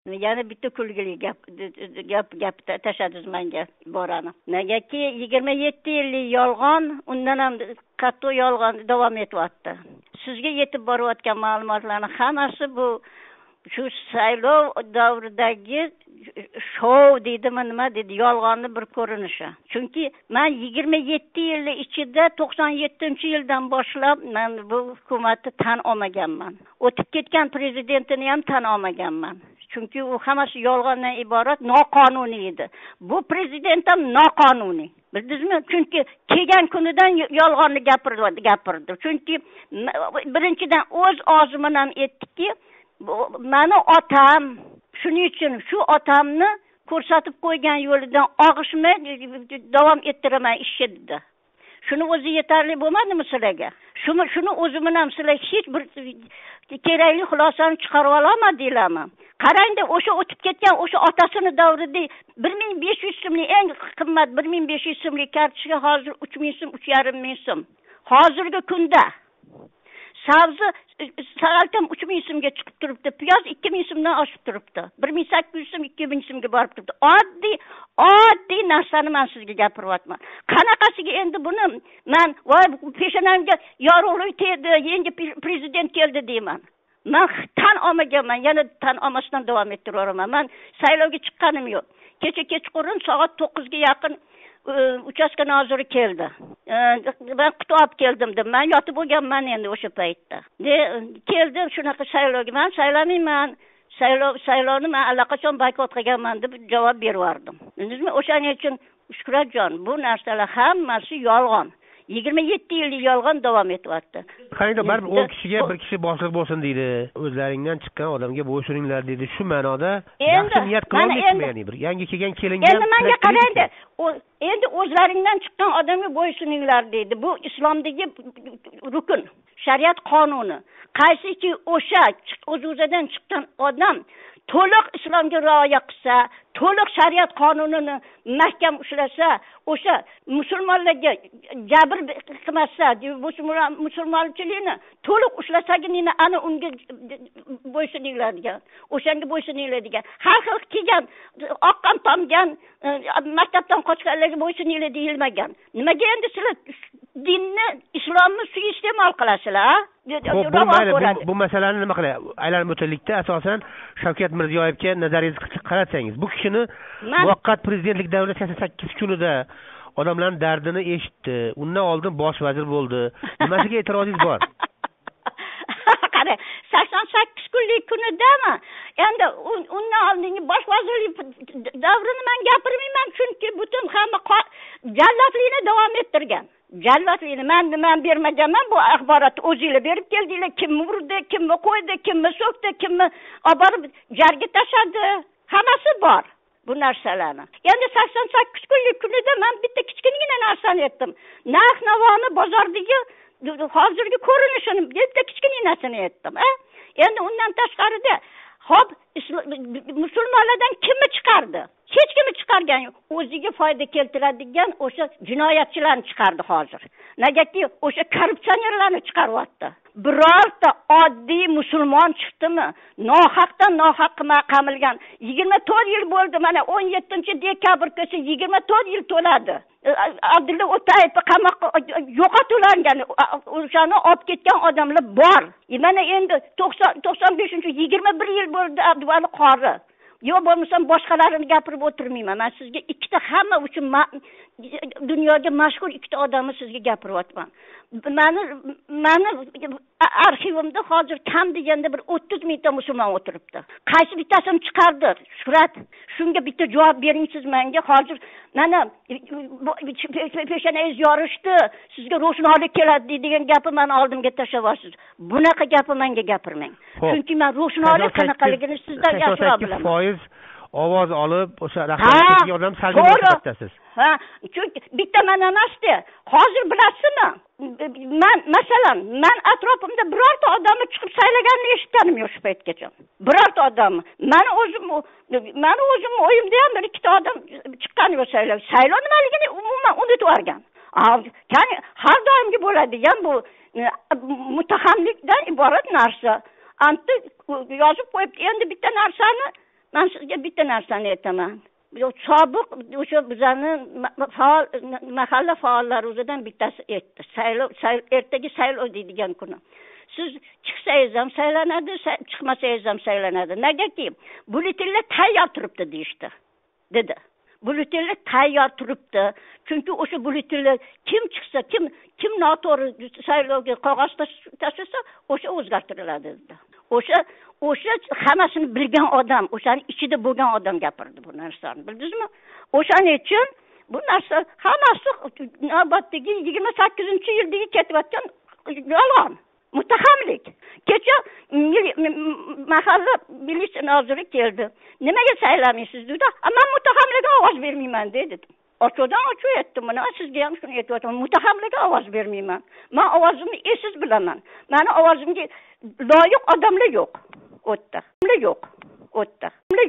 yana bitta kulgili gap tashladingiz menga borani. Negaki 27 yillik yolg'on, undan ham qattiq yolg'on davom etyapti. Sizga yetib borayotgan ma'lumotlarning hammasi bu shu saylov davridagi shov deydimi nima deydi, yolg'onni bir ko'rinishi. Chunki men 27 yil ichida 97-yildan boshlab men bu hukumatni tan olmaganman. O'tib ketgan prezidentini ham tan olmaganman. Chunki u hammasi yolg'ondan iborat, noqonuniy edi. Bu prezident ham noqonuniy. Bildingizmi? Chunki kelgan kunidan yolg'onni gapirdi. Chunki birinchidan o'z og'zi bilan aytdiki, meni otam, shuning uchun shu otamni ko'rsatib qo'ygan yo'lidan og'ishmay davom ettiraman ishga dedi. Shuni o'zi yetarli bo'lmadimi sizlarga? Shuni o'zi bilan sizlar hech bir kerakli xulosani chiqarib olmadinglarmi? Qarangda, o'sha o'tib ketgan o'sha otasini davrida 1500 so'mlik eng qimmat 1500 so'mlik kartochka hozir 3000 so'm, 3500 so'm. Hozirgi kunda sabzi saltam 3000 so'mga chiqib turibdi. Piyoz 2000 so'mdan oshib turibdi. 1800 so'm, 2000 so'mga borib turibdi. Oddiy narsani men sizga gapiryapman. Qanaqasiga endi buni men voy peshonamga yorug'lik tegdi, yangi prezident keldi deyman. Men tan olmaganman, yana tan olmasdan davom ettiraman. Men saylovga chiqqanim yo'q. Kechqurun soat 9 ga yaqin uchastka noziri keldi. Ben quti olib keldim deb. Men yotib bo'lganman endi o'sha paytda. Keldi, shunaqa saylovga men saylamayman. Saylovni men allaqachon boykot qilganman deb javob berardim. Bildingizmi? O'shaning uchun Shuhratjon, bu narsalar hammasi yolg'on. 27 yillik yolg'on davom etyapti. Qanday baribir 10 kishiga bir kishi boshliq bo'lsin deydi. O'zlaringdan chiqqan odamga bo'ysuninglar dedi. Shu ma'noda yaxshi niyat qilmayapmi, ya'ni bir yangi kelgan kelinga. Endi menga qarangda, endi o'zlaringdan chiqqan odamga bo'ysuninglar deydi. Bu islomdagi rukun, shariat qonuni. Qaysiki o'sha o'z-o'zidan chiqqan odam to'liq islomga rioya qilsa, to'liq shariat qonunini mahkam ushlasa, o'sha musulmonlarga jabr qilmasa, musulmonchilikni to'liq ushlasagina ana unga bo'ysuninglar degan. O'shanga bo'ysuninglar degan. Har xil kelgan, oqqan tomgan, maktabdan qochganlarga bo'ysuninglar deyilmagan. Nimaga endi sizlar dinni, islomni suiiste'mol qilasizlar? Bu masalani nima qilay? Aylanib o'taylikda asosan Shavkat Mirziyoyevga nazaringizni qaratsangiz, bu kishini muvaqqat prezidentlik davri 88 kunida odamlarning dardini eshitdi. Undan oldin bosh vazir bo'ldi. Nimasiga e'tirozingiz bor? Qara, 88 kunlik kunidami? Endi undan oldingi bosh vazirlik davrini men gapirmayman, chunki butun hamma jallodlikni davom ettirgan. Jallodlikni men bermaganman, bu axborotni o'zingizlar berib keldinglar. Kimni urdi, kimni qo'ydi, kimni so'kdi, kimni olib borib jarga tashladi, hammasi bor bu narsalarni. Endi 88 kunlik kunida men bitta kichkinagina narsani aytdim. Narx-navoni bozordagi hozirgi ko'rinishini bitta kichkinasini aytdim. Endi undan tashqarida hop musulmonlardan kimni chiqardi? Hech kimni chiqargan yo'q. O'ziga foyda keltiradigan o'sha jinoyatchilarni chiqardi hozir. Negaki o'sha korrupsionerlarni chiqaryapti. Birorta oddiy musulmon chiqdimi? Nohaqdan nohaq qamilgan. 24 yil bo'ldi, mana 17-dekabr kuni 24 yil to'ladi. Abdulla O'tayevni qamoqqa yo'qotilgan, o'shani olib ketgan odamlar bor. Mana endi 95-21 yil bo'ldi Abduvali Qori. Yo'q bo'lmasam boshqalarini gapirib o'tirmayman. Men sizga ikkita hamma uchun dunyoga mashhur ikkita odamni sizga gapiryapman. Meni arxivimda hozir kam deganda bir 30 mingta musulmon o'tiribdi. Qaysi bittasini chiqardi? Shuhrat, shunga bitta javob bering siz menga. Hozir mana peshonangiz yorishdi, sizga ro'shnolik keladi degan gapni men oldimga tashlayapsiz. Bunaqa gapni menga gapirmang. Chunki men ro'shnolik qanaqaligini sizdan yaxshiroq bilaman. 88% ovoz olib o'sha rahbariyatga yordam salbiy bo'lyapsiz. Ha, chunki bitta men emasdi. Hozir bilasizmi? Masalan, men atrofimda birorta odamni chiqib saylaganini eshitganim yo'q shu paytgacha. Birorta odam. Meni o'zim o'yimda ham bir ikkita odam chiqqani yo'q saylov. Saylov nimaligini umuman unutib yuborgan. Ya'ni har doimgi bo'ladigan bu mutaxamlikdan iborat narsa. Anta yozib qo'yib, endi bitta narsani Men sizga bitta narsani aytaman. Sobiq o'sha bizning faol mahalla faollari o'zidan bittasi aytdi. Ertaga saylov deydigan kuni. Siz chiqsangiz ham saylanadi, chiqmasangiz ham saylanadi. Negaki, bulletinlar tayyor turibdi deyishdi. Dedi. Bulletinlar tayyor turibdi. Chunki o'sha bulletinlar kim chiqsa, kim noto'g'ri saylovga qog'oz tashlasa, o'sha o'zgartiriladi dedi. O'sha hammasini bilgan odam, o'shaning ichida bo'lgan odam gapirdi bu narsani, bildingizmi? O'shaning uchun bu narsa hammasi navbatdagi 28-yildagi ketayotgan yolg'on, muttahamlik. Kecha mahalla militsiya noziri keldi. Nimaga saylamaysiz dedi. Men muttahamlikka ovoz bermayman dedi. Ochoqdan ochiq aytdim, mana sizga ham shuni aytyapman. Muttahamlikka ovoz bermayman. Men ovozimni esiz bilaman. Meni ovozimga loyiq odamlar yo'q. O'tda.